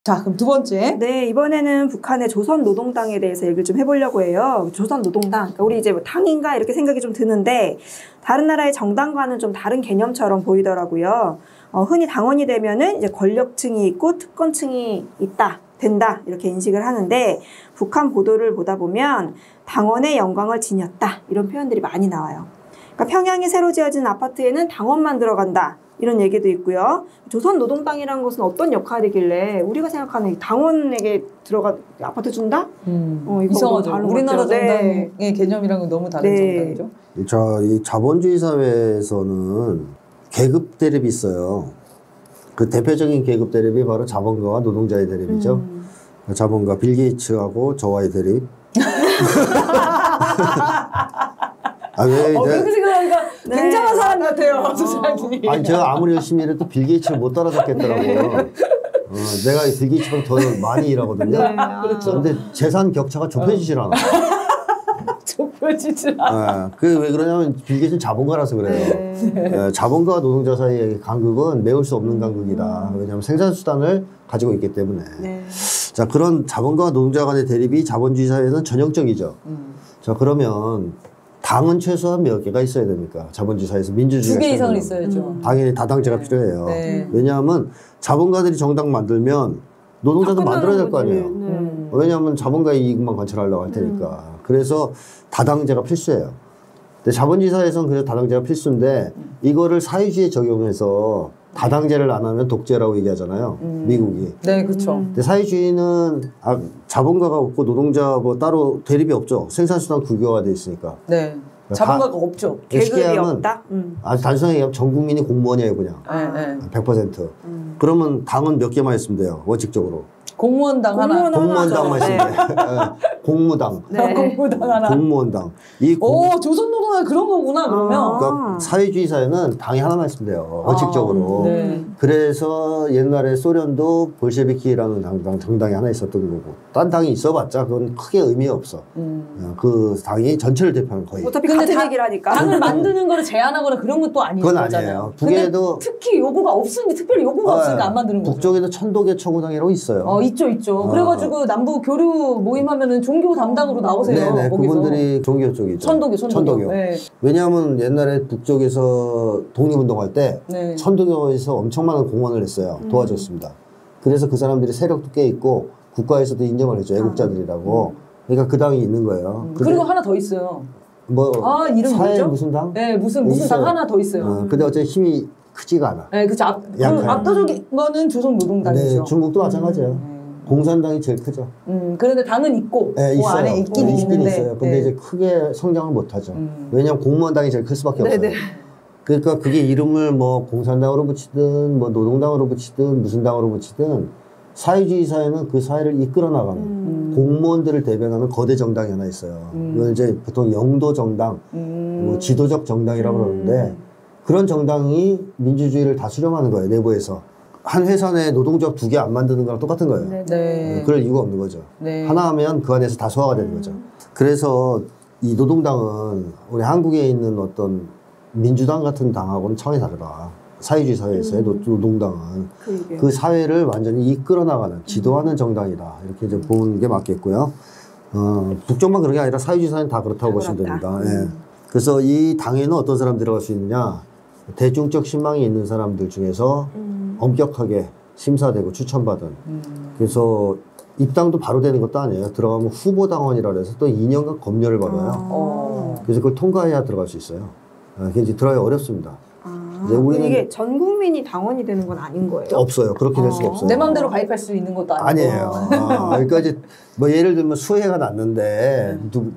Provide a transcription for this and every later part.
자, 그럼 두 번째. 네, 이번에는 북한의 조선노동당에 대해서 얘기를 좀 해보려고 해요. 조선노동당, 그러니까 우리 이제 뭐 당인가 이렇게 생각이 좀 드는데 다른 나라의 정당과는 좀 다른 개념처럼 보이더라고요. 흔히 당원이 되면은 이제 권력층이 있고 특권층이 된다 이렇게 인식을 하는데 북한 보도를 보다 보면 당원의 영광을 지녔다 이런 표현들이 많이 나와요. 그러니까 평양에 새로 지어진 아파트에는 당원만 들어간다. 이런 얘기도 있고요. 조선노동당이라는 것은 어떤 역할이길래 우리가 생각하는 당원에게 아파트 준다? 이상하죠. 우리나라 정당의 개념이랑은 너무 다른 정당이죠. 이 자본주의 사회에서는 계급 대립이 있어요. 그 대표적인 계급 대립이 바로 자본가와 노동자의 대립이죠. 자본가 빌 게이츠하고 저와의 대립. 왜 그렇게 생각하니까 굉장한 사람 같아요, 수사님. 아니, 제가 아무리 열심히 해도 빌 게이츠를 못 따라잡겠더라고요. 내가 빌 게이츠보다 더 많이 일하거든요. 그렇죠. 근데 재산 격차가 좁혀지질 않아. 좁혀지질 않아. 그게 왜 그러냐면 빌 게이츠는 자본가라서 그래요. 자본가와 노동자 사이의 간극은 메울 수 없는 간극이다. 왜냐하면 생산수단을 가지고 있기 때문에. 자, 그런 자본가와 노동자 간의 대립이 자본주의 사회에서는 전형적이죠. 자, 그러면 당은 최소한 몇 개가 있어야 됩니까? 자본주의 사회에서 민주주의가 2개 이상은 있어야죠. 당연히 다당제가 필요해요. 왜냐하면 자본가들이 정당 만들면 노동자도 만들어야 될 거 아니에요. 왜냐하면 자본가의 이익만 관철하려고 할 테니까. 그래서 다당제가 필수예요. 근데 자본주의 사회에서는 그래서 다당제가 필수인데 이거를 사회주의에 적용해서 다당제를 안 하면 독재라고 얘기하잖아요. 미국이. 네, 그렇죠. 근데 사회주의는 자본가가 없고 노동자 뭐 따로 대립이 없죠. 생산수단 국유화가 돼 있으니까. 네. 자본가가 없죠. 계급이 없다? 아주 단순하게 얘기하면 전 국민이 공무원이에요, 그냥. 100%. 그러면 당은 몇 개만 있으면 돼요, 원칙적으로. 공무원당 하나. 공무원당만 있으면 돼요. 공무당. 공무당 하나. 공무원당. 조선노동당 그런 거구나, 그러면. 그러니까 사회주의 사회는 당이 하나만 있으면 돼요, 원칙적으로. 그래서 옛날에 소련도 볼셰비키라는 정당이 하나 있었던 거고. 딴 당이 있어봤자 그건 크게 의미 없어. 그 당이 전체를 대표하는 거의. 어차피 같은 얘기라니까. 당을 만드는 거를 제한하거나 그런 것도 아니에요. 그건 아니에요. 북에도 특히 요구가 없으니 특별히 요구가 없으니까 안 만드는 거죠. 북쪽에도 천도교 처구당이라고 있어요. 있죠. 그래가지고 남북 교류 모임하면 종교 담당으로 나오세요. 네네. 거기서. 그분들이 종교 쪽이죠. 천도교. 네. 왜냐하면 옛날에 북쪽에서 독립운동할 때 천도교에서 엄청 많은 공헌을 했어요. 도와줬습니다. 그래서 그 사람들이 세력도 꽤 있고 국가에서도 인정을 해줘. 애국자들이라고. 그러니까 그 당이 있는 거예요. 그리고 하나 더 있어요. 이름 사회 뭐죠? 무슨 당? 네, 무슨 당 하나 더 있어요. 근데 어차피 힘이 크지가 않아. 네, 그쵸. 압도적인 거는 조선노동당이죠. 네, 중국도 마찬가지예요. 공산당이 제일 크죠. 그런데 당은 있고, 네, 그 안에 있긴 있는데. 있어요. 근데 이제 크게 성장을 못 하죠. 왜냐면 공무원당이 제일 클 수밖에 없어요. 그러니까 그게 이름을 뭐 공산당으로 붙이든 뭐 노동당으로 붙이든 무슨 당으로 붙이든 사회주의 사회는 그 사회를 이끌어 나가는 공무원들을 대변하는 거대 정당이 하나 있어요. 이건 이제 보통 영도 정당, 뭐 지도적 정당이라고 그러는데 그런 정당이 민주주의를 다 수렴하는 거예요, 내부에서. 한 회사 내 노동조합 2개 안 만드는 거랑 똑같은 거예요. 그럴 이유가 없는 거죠. 하나 하면 그 안에서 다 소화가 되는 거죠. 그래서 이 노동당은 우리 한국에 있는 어떤 민주당 같은 당하고는 차원이 다르다. 사회주의 사회에서의 노동당은 그 사회를 완전히 이끌어 나가는 지도하는 정당이다. 이렇게 이제 보는 게 맞겠고요. 북쪽만 그런 게 아니라 사회주의 사회는 다 그렇다고 보시면 됩니다. 그래서 이 당에는 어떤 사람 들어갈 수 있느냐? 대중적 신망이 있는 사람들 중에서 엄격하게 심사되고 추천받은. 그래서 입당도 바로 되는 것도 아니에요. 들어가면 후보당원이라 해서 또 2년간 검열을 받아요. 그래서 그걸 통과해야 들어갈 수 있어요. 그게 이제 들어가기 어렵습니다. 이제 우리는 이게 전 국민이 당원이 되는 건 아닌 거예요? 없어요. 그렇게 될 수가 없어요. 내 마음대로 가입할 수 있는 것도 아니에요. 그러니까 이제 뭐 예를 들면 수해가 났는데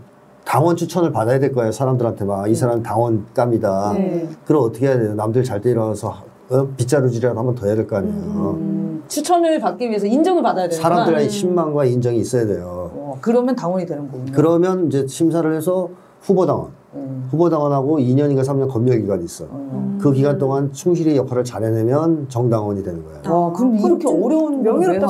당원 추천을 받아야 될 거예요. 사람들한테 막 이 사람 당원감이다. 그럼 어떻게 해야 돼요? 남들 잘 때 일어나서 빗자루질이라도 한 번 더 해야 될 거 아니에요. 추천을 받기 위해서 인정을 받아야 되는 사람들의 신망과 인정이 있어야 돼요. 그러면 당원이 되는 거군요. 그러면 이제 심사를 해서 후보당원. 후보당원하고 2년인가 3년 검열 기간이 있어. 그 기간 동안 충실히 역할을 잘 해내면 정당원이 되는 거예요. 그럼 이렇게 어려운 명예롭다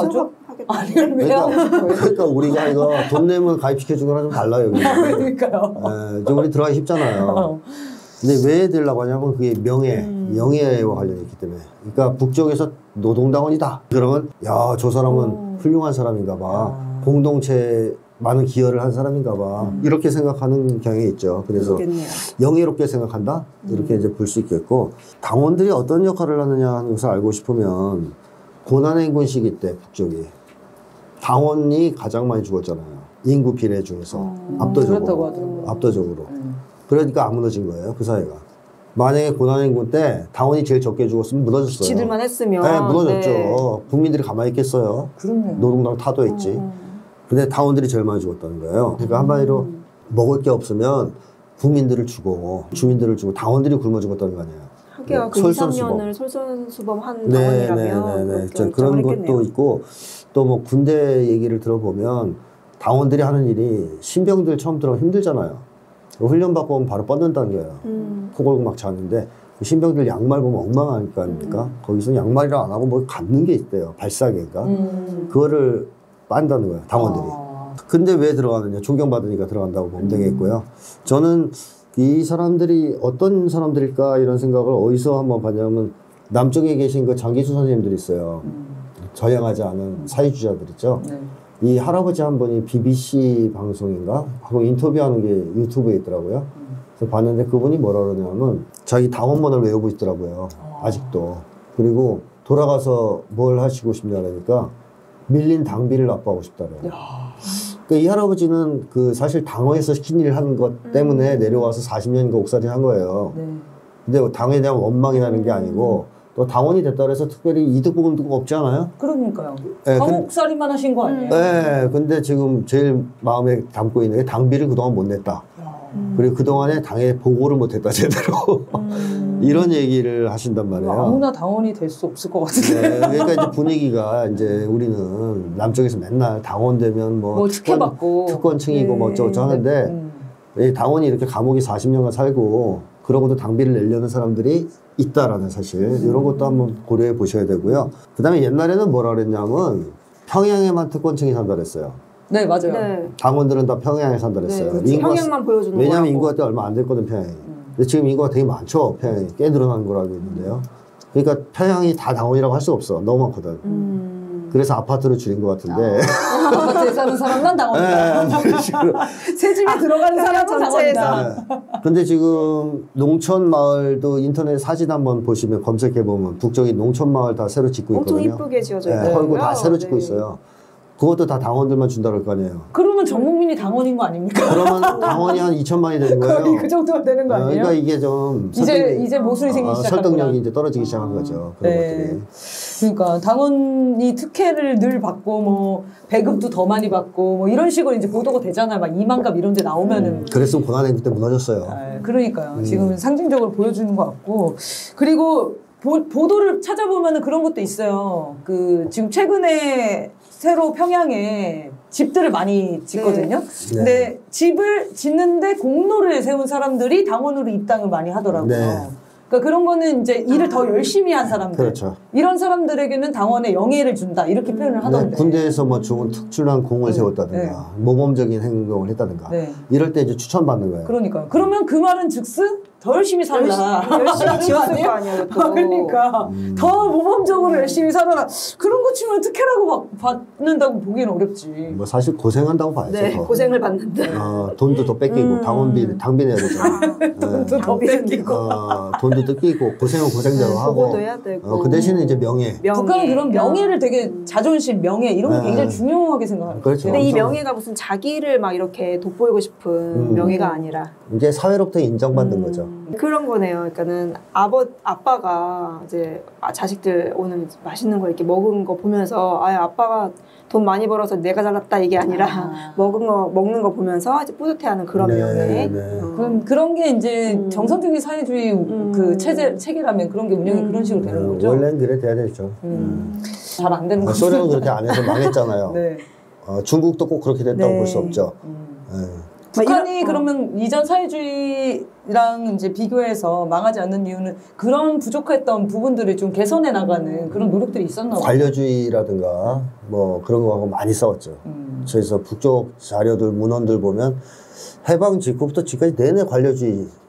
생각하겠다. 그러니까 우리가 이거 돈 내면 가입시켜주거나 좀 달라요. 그러니까요. 이제 우리 들어가기 쉽잖아요. 근데 왜 되려고 하냐면 그게 명예, 영예와 관련이 있기 때문에. 그러니까 북쪽에서 노동당원이다. 그러면 야, 저 사람은 훌륭한 사람인가 봐. 공동체에 많은 기여를 한 사람인가 봐. 이렇게 생각하는 경향이 있죠. 그래서 그렇겠네요. 영예롭게 생각한다? 이렇게 이제 볼 수 있겠고, 당원들이 어떤 역할을 하느냐 하는 것을 알고 싶으면 고난행군 시기 때 북쪽이 당원이 가장 많이 죽었잖아요. 인구 비례 중에서 그렇다고 하더라고요. 압도적으로. 그러니까 안 무너진 거예요, 그 사회가. 만약에 고난행군 때 당원이 제일 적게 죽었으면 무너졌어요. 지들만 했으면. 네, 무너졌죠. 네. 국민들이 가만히 있겠어요. 그렇네요. 노동당 타도했지. 근데 당원들이 제일 많이 죽었다는 거예요. 그러니까 한마디로 먹을 게 없으면 국민들을 주고 주민들을 주고 당원들이 굶어 죽었다는 거 아니에요. 하기야 그 2, 3년을 솔선수범한 네, 당원이라면 그런 것도 있고 또 뭐 군대 얘기를 들어보면 당원들이 하는 일이 신병들 처음 들어가면 힘들잖아요. 훈련받고 오면 바로 뻗는다는 거예요. 코 골고 막 자는데 신병들 양말 보면 엉망하니까 거기서 양말이랑 안 하고 뭐 갖는 게 있대요. 발사계가. 그거를 빤다는 거예요. 당원들이. 근데 왜 들어가느냐. 존경받으니까 들어간다고 보면 되겠고요. 저는 이 사람들이 어떤 사람들일까 이런 생각을 어디서 한번 봤냐면 남쪽에 계신 그 장기수 선생님들이 있어요. 저양하지 않은 사회주의자들 있죠. 네. 이 할아버지 한 분이 BBC 방송인가 하고 인터뷰하는 게 유튜브에 있더라고요. 그래서 봤는데 그분이 뭐라 그러냐면 자기 당원문을 외우고 있더라고요. 아직도. 그리고 돌아가서 뭘 하시고 싶냐 그러니까 밀린 당비를 납부하고 싶다래요. 그러니까 이 할아버지는 그 사실 당원에서 시킨 일을 한 것 때문에 내려와서 40년인가 옥살이 한 거예요. 네. 근데 당에 대한 원망이 나는 게 아니고 또 당원이 됐다 그래서 특별히 이득 보는 거 없지 않아요? 그러니까요. 네, 감옥살이만 하신 거 아니에요? 네, 근데 지금 제일 마음에 담고 있는 게 당비를 그동안 못 냈다. 그리고 그동안에 당에 보고를 못 했다, 제대로. 이런 얘기를 하신단 말이에요. 아무나 당원이 될 수 없을 것 같은데. 네, 그러니까 이제 분위기가 이제 우리는 남쪽에서 맨날 당원 되면 뭐 특권층이고 뭐 어쩌고 하는데 이 당원이 이렇게 감옥에 40년간 살고 그러고도 당비를 내려는 사람들이 있다라는 사실 이런 것도 한번 고려해 보셔야 되고요. 그 다음에 옛날에는 뭐라 그랬냐면 평양에만 특권층이 산다 그랬어요. 네, 맞아요. 네. 당원들은 다 평양에 산다 그랬어요. 네, 평양만 보여주는 거라고. 왜냐하면 인구가 얼마 안 됐거든, 평양이. 근데 지금 인구가 되게 많죠, 평양이. 꽤 늘어난 거라고 있는데요. 그러니까 평양이 다 당원이라고 할 수 없어. 너무 많거든. 그래서 아파트를 줄인 것 같은데. 아파트에 사는 사람만 당원이다. 새 집에 들어가는 사람은 당원이다. 근데 지금 농촌 마을도 인터넷 사진 한번 보시면 검색해 보면 북쪽이 농촌 마을 다 새로 짓고 있거든요. 엄청 이쁘게 지어져 있어요. 헐고 다 새로 짓고 있어요. 그것도 다 당원들만 준다 그럴 거 아니에요. 그러면 전 국민이 당원인 거 아닙니까? 그러면 당원이 한 2천만이 되는 거예요. 거의 그 정도가 되는 거 아니에요? 그러니까 이게 좀 이제 모순이 생기기 시작하는 설득력이 이제 떨어지기 시작한 거죠. 그런 것들이. 그러니까 당원이 특혜를 늘 받고 뭐 배급도 더 많이 받고 뭐 이런 식으로 이제 보도가 되잖아요. 막 2만갑 이런 데 나오면은. 그랬으면 고난행군 때 무너졌어요. 그러니까요. 지금은 상징적으로 보여주는 것 같고. 그리고 보도를 찾아보면은 그런 것도 있어요. 그 지금 최근에 새로 평양에 집들을 많이 짓거든요. 네. 근데 집을 짓는데 공로를 세운 사람들이 당원으로 입당을 많이 하더라고요. 네. 그러니까 그런 거는 이제 일을 더 열심히 한 사람들. 그렇죠. 이런 사람들에게는 당원의 영예를 준다. 이렇게 표현을 하던데. 네, 군대에서 뭐 좋은 특출난 공을 세웠다든가 모범적인 행동을 했다든가 이럴 때 이제 추천받는 거예요. 그러니까요. 그러면 그 말은 즉슨 더 열심히 살라. 열심히 지었을 거 아니에요, 또. 그러니까 더 모범적으로 열심히 살아라. 그런 거 치면 특혜라고 받는다고 보기는 어렵지. 뭐 사실 고생한다고 봐야죠. 네, 고생을 받는데. 돈도 더 뺏기고 당비 내야 되잖아. 돈도 더 뺏기고. 돈도 뜯기고 고생은 고생대로 하고. 보고도 해야 되고. 그 대신에 이제 명예. 북한은 그런 명예를 되게 자존심, 명예 이런 거 굉장히 중요하게 생각해요. 그렇죠. 근데 이 명예가 무슨 자기를 막 이렇게 돋보이고 싶은 명예가 아니라 이제 사회로부터 인정받는 거죠. 그런 거네요. 그러니까는 아빠가 이제 자식들 오늘 맛있는 거 이렇게 먹은 거 보면서 아빠가 돈 많이 벌어서 내가 잘났다 이게 아니라 먹는 거 보면서 이제 뿌듯해하는 그런 명예. 그런 게 이제 정상적인 사회주의 그 체계라면 그런 게 운영이 그런 식으로 되는 거죠. 원래는 그래 돼야 되죠. 잘 안 되는 거죠. 소련은 그렇게 안 해서 망했잖아요. 네. 중국도 꼭 그렇게 됐다고 볼 수 없죠. 북한이 그러면 이전 사회주의랑 이제 비교해서 망하지 않는 이유는 그런 부족했던 부분들을 좀 개선해 나가는 그런 노력들이 있었나 봐요. 관료주의라든가 뭐 그런 거하고 많이 싸웠죠. 그래서 북쪽 자료들 문헌들 보면 해방 직후부터 지금까지 내내 관료주의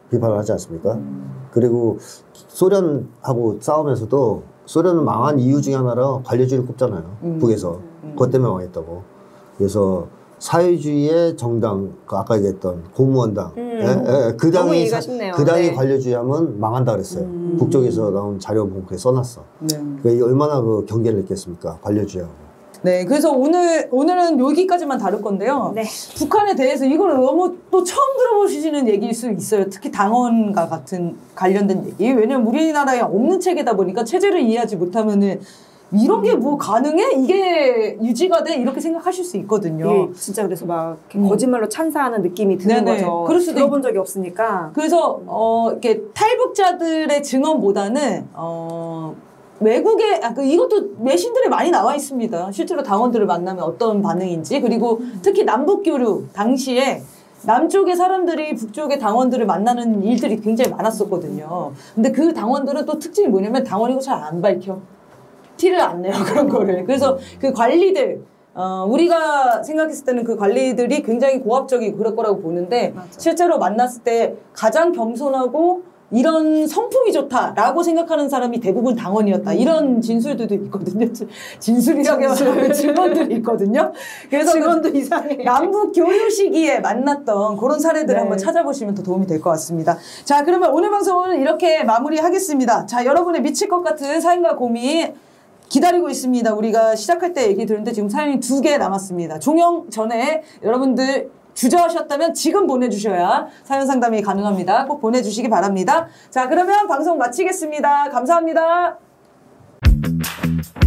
비판을 하지 않습니까? 그리고 소련하고 싸우면서도 소련은 망한 이유 중에 하나로 관료주의를 꼽잖아요. 북에서. 그것 때문에 망했다고. 그래서 사회주의의 정당, 아까 얘기했던 공무원당, 그 당이 관료주의하면 망한다 그랬어요. 북쪽에서 나온 자료 보면 그게 써놨어. 네. 그러니까 얼마나 그 경계를 했겠습니까? 관료주의하고. 네, 그래서 오늘은 여기까지만 다룰 건데요. 네. 북한에 대해서 이거는 너무 또 처음 들어보시는 얘기일 수 있어요. 특히 당원과 같은 관련된 얘기. 왜냐면 우리나라에 없는 체계다 보니까 체제를 이해하지 못하면은 이런 게 뭐 가능해? 이게 유지가 돼? 이렇게 생각하실 수 있거든요. 예, 진짜 그래서 막 거짓말로 찬사하는 느낌이 드는 거죠. 그럴 수도 들어본 적이 없으니까. 그래서 이렇게 탈북자들의 증언보다는 외국에 이것도 외신들에 많이 나와 있습니다. 실제로 당원들을 만나면 어떤 반응인지. 그리고 특히 남북교류 당시에 남쪽의 사람들이 북쪽의 당원들을 만나는 일들이 굉장히 많았었거든요. 근데 그 당원들은 또 특징이 뭐냐면 당원이고 잘 안 밝혀. 티를 안 내요, 그런 거를. 그래서 그 관리들, 우리가 생각했을 때는 그 관리들이 굉장히 고압적이고 그럴 거라고 보는데, 맞아. 실제로 만났을 때 가장 겸손하고 이런 성품이 좋다라고 생각하는 사람이 대부분 당원이었다. 이런 진술들도 있거든요. 진술이라고 하면 증언들이 있거든요. 그래서 증언도 이상해. 남북 교류 시기에 만났던 그런 사례들을 한번 찾아보시면 더 도움이 될 것 같습니다. 자, 그러면 오늘 방송은 이렇게 마무리하겠습니다. 자, 여러분의 미칠 것 같은 사연과 고민 기다리고 있습니다. 우리가 시작할 때 얘기 들었는데 지금 사연이 2개 남았습니다. 종영 전에 여러분들 주저하셨다면 지금 보내주셔야 사연 상담이 가능합니다. 꼭 보내주시기 바랍니다. 자, 그러면 방송 마치겠습니다. 감사합니다.